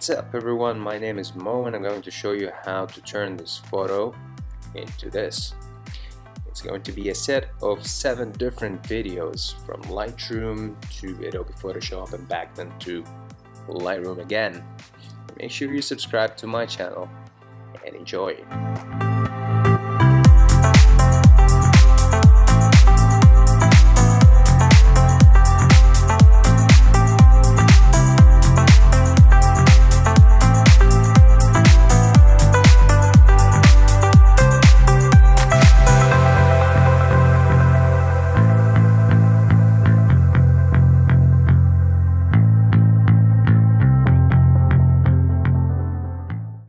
What's up everyone, my name is Mo and I'm going to show you how to turn this photo into this. It's going to be a set of 7 different videos from Lightroom to Adobe Photoshop and back then to Lightroom again. Make sure you subscribe to my channel and enjoy.